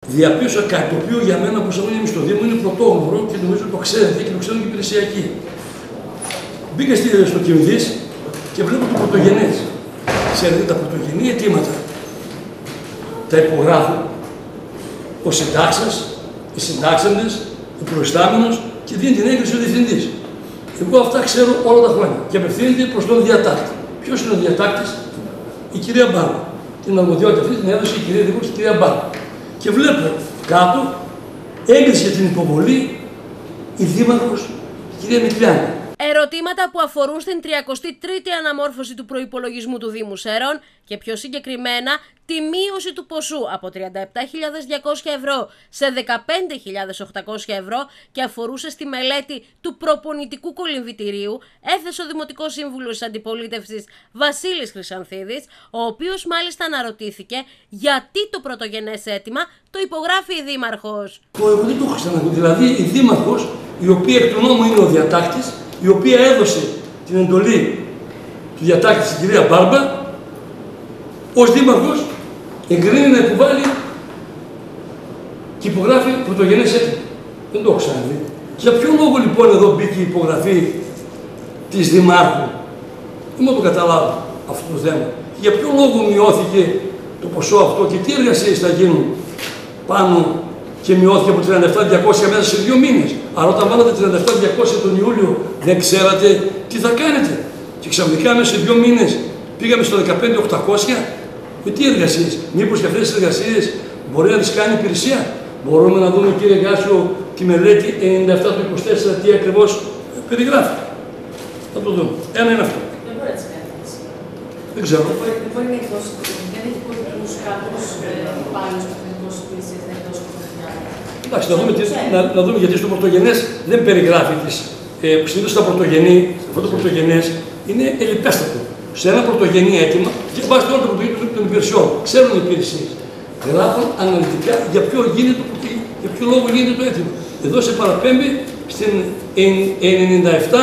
Διαπίωσα κάτι το οποίο για μένα, όπως είναι στο Δήμο, είναι πρωτόγνωρο και νομίζω το ξέρετε και το ξέρουν και οι υπηρεσιακοί. Μπήκα στο Κινδύς και βλέπω το πρωτογενές. Ξέρετε, τα πρωτογενή αιτήματα τα υπογράφουν ο συντάξας, οι συντάξαντες, ο προϊστάμενος και δίνει την έγκριση ο διευθυντής. Εγώ αυτά ξέρω όλα τα χρόνια και απευθύνεται προς τον διατάκτη. Ποιος είναι ο διατάκτης? Η κυρία Μπάρμπα. Την αρμοδιότητα αυτή την έδωσε η κυρία Δήμαρχος, η κυρία Μπάρμπα. Και βλέπω κάτω έγκριση για την υποβολή η Δήμαρχος, η κυρία Μητριάνη. Ερωτήματα που αφορούν στην 33η αναμόρφωση του προϋπολογισμού του Δήμου Σέρων και πιο συγκεκριμένα τη μείωση του ποσού από 37.200 ευρώ σε 15.800 ευρώ και αφορούσε στη μελέτη του προπονητικού κολυμβητηρίου, έθεσε ο Δημοτικός Σύμβουλος της Αντιπολίτευσης Βασίλης Χρυσανθίδης, ο οποίος μάλιστα αναρωτήθηκε γιατί το πρωτογενές αίτημα το υπογράφει η Δήμαρχος. Εγώ δεν το έχω ξαναδεί. Δηλαδή η Δήμαρχος, η οποία εκ του νόμου είναι ο διατάκτης, η οποία έδωσε την εντολή του διατάκτη στην κυρία Μπάρμπα, ως Δήμαρχος εγκρίνει να υποβάλει και υπογράφει πρωτογενές αίτημα. Δεν το έχω ξαναδεί. Για ποιο λόγο λοιπόν εδώ μπήκε η υπογραφή της Δημάρχου? Δεν μπορώ να το καταλάβω αυτό το θέμα. Για ποιο λόγο μειώθηκε το ποσό αυτό και τι εργασίες θα γίνουν πάνω και μειώθηκε από 37.200 μέσα σε 2 μήνες. Αλλά όταν βάλατε 37.200 τον Ιούλιο, δεν ξέρατε τι θα κάνετε. Και ξαφνικά μέσα σε 2 μήνες πήγαμε στο 15.800. Με τι εργασίες? Μήπως και αυτές τις εργασίες μπορεί να τις κάνει η υπηρεσία? Μπορούμε να δούμε, κύριε Γκάσιο, τη μελέτη 97 του 24, τι ακριβώς περιγράφει. Θα το δούμε. Ένα είναι αυτό. Δεν μπορεί να τις κάνει. Δεν ξέρω. Δεν μπορεί να εκδώσει δεν έχει πολιτικούς κάποιους υπάλληλους του Εθνικού Υπηρεσίας να εκδώσει πρωτογενή. Εντάξει, να δούμε γιατί στο πρωτογενές δεν περιγράφει τις. Συνήθως στα πρωτογενή, αυτό το πρωτογενές είναι ελλειπέστατο. Σε ένα πρωτογενή αίτημα, και βάζει όλο το πρωτογενή των υπηρεσιών, ξέρουν οι υπηρεσίες. Γράφουν αναλυτικά για ποιο λόγο γίνεται το αίτημα. Εδώ σε παραπέμπει στην 97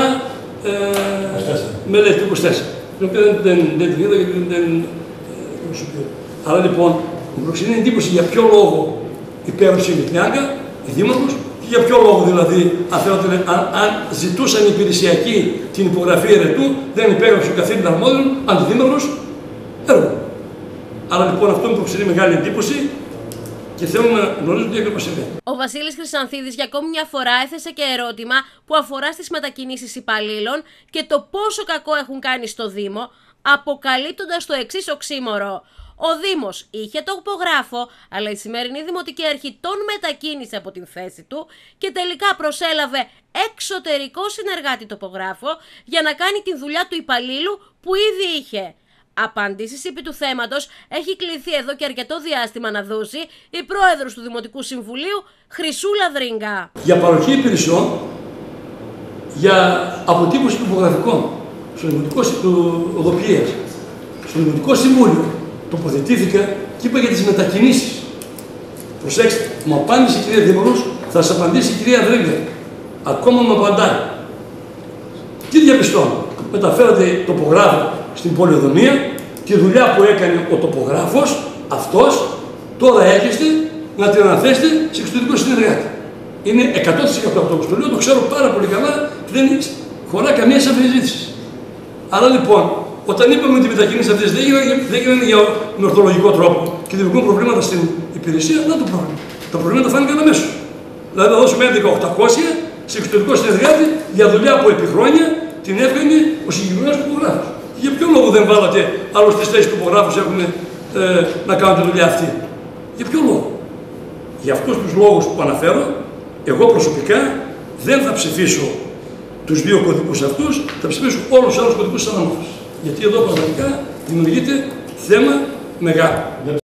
μελέτη 24. Την οποία δεν την είδα γιατί δεν σου πει. Άρα λοιπόν, μου προξενεί εντύπωση για ποιο λόγο υπέρωσε η Μητριάγκα, η Δήμαρχος, και για ποιο λόγο δηλαδή, αν ζητούσαν οι υπηρεσιακοί την υπογραφή ερετού, δεν υπέγραψε ο καθήλυνα αρμόδιων, αντιδήμαρχος, έργο. Άρα λοιπόν αυτό μου προξενεί μεγάλη εντύπωση και θέλω να γνωρίζω τι ακριβώς συμβαίνει. Ο Βασίλης Χρυσανθίδης για ακόμη μια φορά έθεσε και ερώτημα που αφορά στις μετακινήσεις υπαλλήλων και το πόσο κακό έχουν κάνει στο Δήμο, αποκαλύπτοντας το εξής οξύμορο. Ο Δήμος είχε τον τοπογράφο, αλλά η σημερινή Δημοτική Αρχή τον μετακίνησε από την θέση του και τελικά προσέλαβε εξωτερικό συνεργάτη τοπογράφο για να κάνει τη δουλειά του υπαλλήλου που ήδη είχε. Απαντήσεις επί του θέματος έχει κληθεί εδώ και αρκετό διάστημα να δώσει η πρόεδρος του Δημοτικού Συμβουλίου, Χρυσούλα Δρίγκα. Για παροχή υπηρεσιών, για αποτύπωση τοπογραφικών, στο Δημοτικό Συμβούλιο, τοποθετήθηκα και είπα για τις μετακινήσεις. Προσέξτε, μου απάντησε η κυρία Δήμαρχος, θα σας απαντήσει η κυρία Δρίγκα. Ακόμα μου απαντάει. Τι διαπιστώνω? Μεταφέρατε τοπογράφο στην πολεοδομία, τη δουλειά που έκανε ο τοπογράφος, αυτός, τώρα έρχεστε να την αναθέσετε σε εξωτερικό συνεργάτη. Είναι 100% αυτό που το λέω, το ξέρω πάρα πολύ καλά και δεν χωρά καμία αμφισβήτηση. Άρα λοιπόν, όταν είπαμε ότι οι μετακινήσεις αυτές δεν έγιναν με ορθολογικό τρόπο και δημιουργούν προβλήματα στην υπηρεσία, δεν το πρόβλημα. Τα προβλήματα φάνηκαν αμέσως. Δηλαδή, θα δώσουμε 11.800 σε εξωτερικό συνεργάτη για δουλειά που επί χρόνια την έφερε ο συγκεκριμένος τοπογράφος. Για ποιο λόγο δεν βάλατε άλλους 3-4 τοπογράφους έχουν να κάνουν τη δουλειά αυτή? Για ποιο λόγο? Για αυτούς τους λόγους που αναφέρω, εγώ προσωπικά δεν θα ψηφίσω τους 2 κωδικούς αυτούς, θα ψηφίσω όλους τους άλλους κωδικούς της αναμόρφωσης. Γιατί εδώ πραγματικά δημιουργείται θέμα μεγάλο.